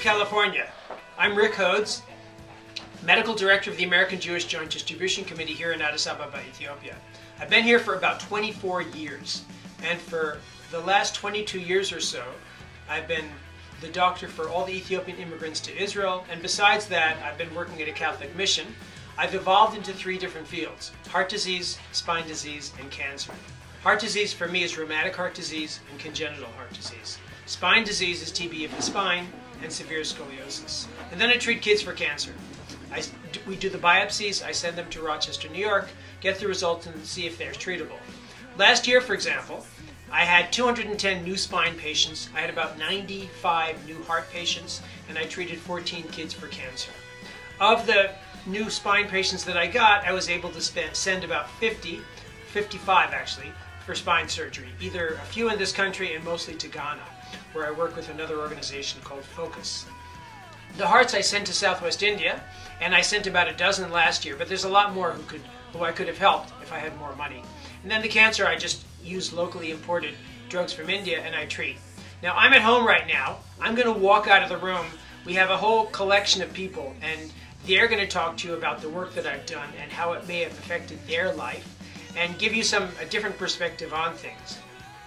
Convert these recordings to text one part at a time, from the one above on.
California. I'm Rick Hodes, Medical Director of the American Jewish Joint Distribution Committee here in Addis Ababa, Ethiopia. I've been here for about 24 years, and for the last 22 years or so, I've been the doctor for all the Ethiopian immigrants to Israel, and besides that, I've been working at a Catholic mission. I've evolved into 3 different fields: heart disease, spine disease, and cancer. Heart disease for me is rheumatic heart disease and congenital heart disease. Spine disease is TB of the spine and severe scoliosis. And then I treat kids for cancer. We do the biopsies, I send them to Rochester, New York, get the results and see if they're treatable. Last year, for example, I had 210 new spine patients, I had about 95 new heart patients, and I treated 14 kids for cancer. Of the new spine patients that I got, I was able to send about 55 actually, for spine surgery, either a few in this country and mostly to Ghana, where I work with another organization called Focus. The hearts I sent to Southwest India, and I sent about a dozen last year, but there's a lot more who I could have helped if I had more money. And then the cancer, I just use locally imported drugs from India and I treat. Now I'm at home right now. I'm going to walk out of the room. We have a whole collection of people, and they're going to talk to you about the work that I've done and how it may have affected their life, and give you a different perspective on things.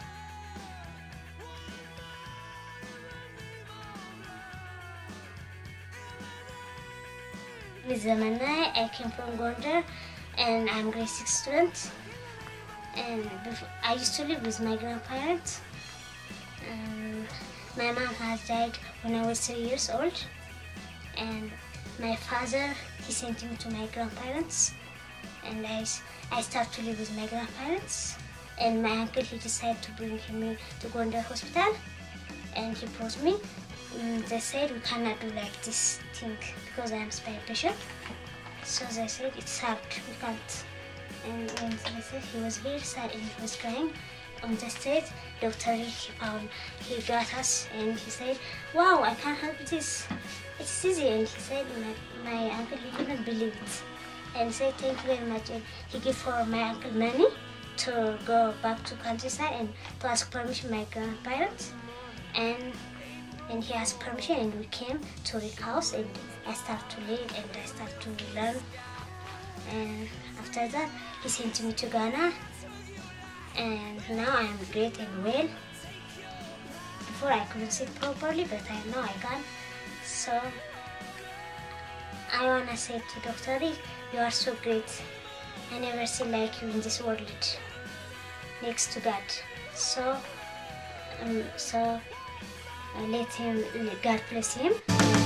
I came from Gondar and I'm grade 6 student, and I used to live with my grandparents. My mom has died when I was 3 years old, and my father, he sent me to my grandparents, and I started to live with my grandparents, and my uncle, he decided to bring me to Gondar hospital, and he brought me. They said we cannot do like this thing because I am spine patient. So they said it's hard, we can't. And when they said, he was very sad and he was crying. On the stage, Dr. He got us and he said, "Wow, I can't help this. It's easy." And he said, my uncle, he couldn't believe it. And he said, "Thank you very much." And he gave for my uncle money to go back to countryside and to ask permission my grandparents. And he asked permission, and we came to Rick house, and I started to live and I started to learn. And after that, he sent me to Ghana, and now I am great and well. Before I couldn't sit properly, but now I can. So I wanna say to Dr. Rick, you are so great. I never see like you in this world, next to God. So let him, God bless him.